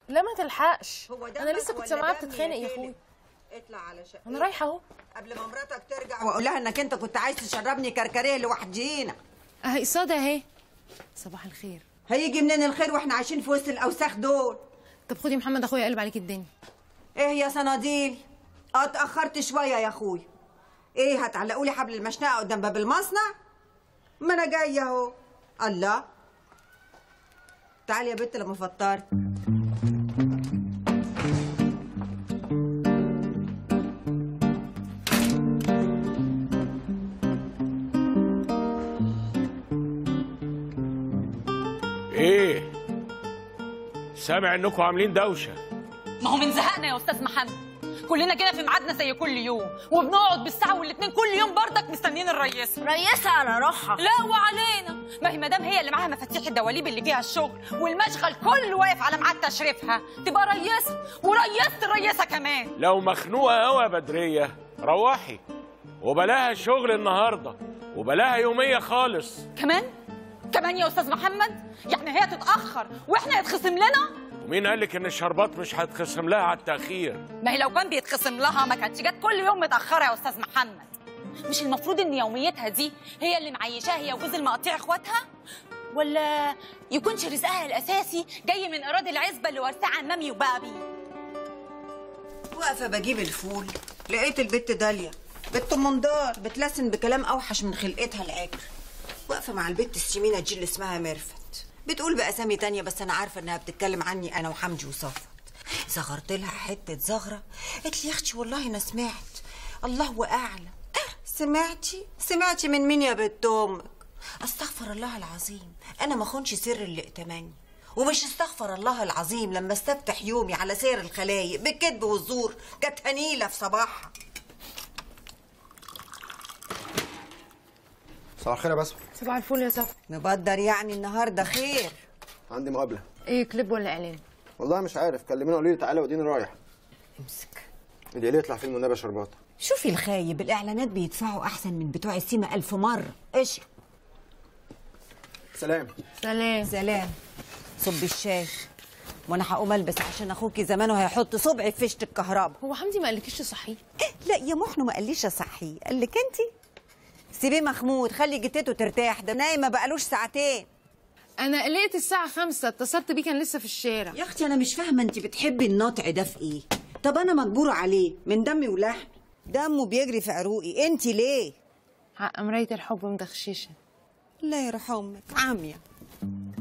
لا ما تلحقش، انا لسه كنت سامعاها بتتخانق يا اخوي. اطلع على شقتك، انا رايحه اهو قبل ما مراتك ترجع واقول لها انك انت كنت عايز تشربني كركريه لوحدينا. اهي قصادها اهي. صباح الخير. هيجي منين الخير واحنا عايشين في وسط الاوساخ دول؟ طب خدي محمد اخويا قلب عليك الدنيا. ايه يا صناديل؟ اتاخرت شويه يا اخويا. ايه هتعلقوا لي حبل المشنقه قدام باب المصنع؟ ما انا جايه اهو. الله، تعالي يا بت لما فطرت. ايه سامع انكم عاملين دوشه؟ ما هو من زهقنا يا استاذ محمد، كلنا كده في ميعادنا زي كل يوم، وبنقعد بالساعه والاتنين كل يوم بردك مستنيين الريسه. ريسه على روحها. لا وعلينا، ما هي مدام هي اللي معاها مفاتيح الدواليب اللي فيها الشغل والمشغل كله واقف على ميعاد تشريفها، تبقى ريسه وريسه الريسه كمان. لو مخنوقه قوي يا بدريه روحي، وبلاها شغل النهارده، وبلاها يوميه خالص. كمان يا استاذ محمد؟ يعني هي تتاخر واحنا يتخصم لنا؟ ومين قالك ان الشربات مش هتخصم لها على التاخير؟ ما هي لو كان بيتخصم لها ما كانتش جت كل يوم متاخره يا استاذ محمد. مش المفروض ان يوميتها دي هي اللي معيشاها هي وجوز المقاطيع اخواتها؟ ولا يكونش رزقها الاساسي جاي من اراضي العزبه اللي ورثها عن مامي وبابي؟ واقفه بجيب الفول لقيت البت داليا بنت منظار بتلسن بكلام اوحش من خلقتها العكر، واقفه مع البت السمينه دي اللي اسمها ميرفت، بتقول باسامي تانية بس انا عارفه انها بتتكلم عني انا وحمدي وصفت. زغرت لها حته زغره، قالت لي يا اختي والله انا سمعت. الله اعلم. سمعتي من مين يا بنت امك؟ استغفر الله العظيم، انا ما اخونش سر اللي ائتمني، ومش استغفر الله العظيم لما استفتح يومي على سير الخلايق بالكذب والزور. كانت هنيله في صباحها. صباح الخير يا بسمة. صباح الفل يا صفا. مبدر يعني النهارده خير؟ عندي مقابلة. ايه كليب ولا اعلان؟ والله مش عارف، كلميني قولوا لي تعالى وديني رايح. امسك. اللي ليه يطلع فيلم والنبي شربات. شوفي الخايب، الاعلانات بيدفعوا احسن من بتوع السيما 1000 مره. ايش؟ سلام. سلام. صبي الشاي وانا هقوم البس عشان اخوكي زمانه هيحط صبعي في فيشه الكهرباء. هو حمدي ما قالكيش تصحيه؟ لا يا محنو ما قاليش اصحيه، قال لك انت سيبيه مخمود، خلي جتته ترتاح، ده نايم ما بقالوش ساعتين. انا قلقت الساعه 5 اتصلت بيه كان لسه في الشارع. يا اختي انا مش فاهمه انت بتحبي النطع ده في ايه؟ طب انا مجبوره عليه من دمي ولحمي، دمه بيجري في عروقي، انت ليه؟ حق مرايه الحب مدخششه. الله يرحم امك عاميه.